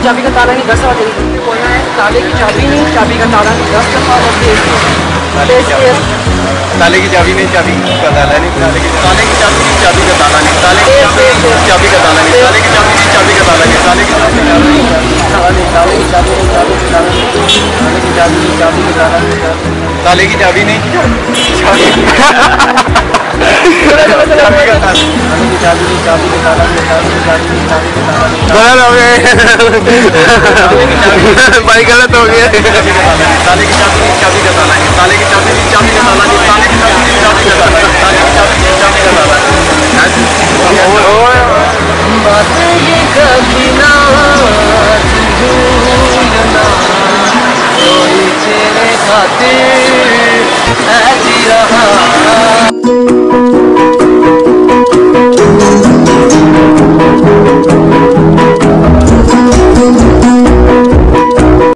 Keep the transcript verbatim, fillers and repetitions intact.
चाबी का ताला नहीं, दस दफा तेरी खोलना है। ताले की चाबी नहीं, चाबी का ताला नहीं, दस दफा और तेज ताले की चाबी नहीं, चाबी का ताला नहीं, ताले की ताले की चाबी नहीं, चाबी का ताला नहीं, ताले की चाबी का ताला नहीं, ताले की चाबी नहीं, चाबी का ताला नहीं, ताले की चाबी नहीं, ताले की चाबी नहीं, चाबी का ताला नहीं, ताले की चाबी नहीं, चाबी का ताला नहीं, ताले की चाबी नहीं, चाबी का ताला, ताले की चाबी नहीं, चाबी का ताला नहीं, ताले की चाबी नहीं, चाबी का ताला नहीं, गलत हो गए भाई, गलत हो गया। ताले की चाबी नहीं, चाबी का ताला नहीं, ताले की चाबी नहीं, चाबी का ताला नहीं, ताले की चाबी नहीं, चाबी का ताला नहीं, ताले की चाबी नहीं, चाबी का ताला नहीं। बातें ये कभी ना भूलना, कोई तेरे खातिर ऐसी रहा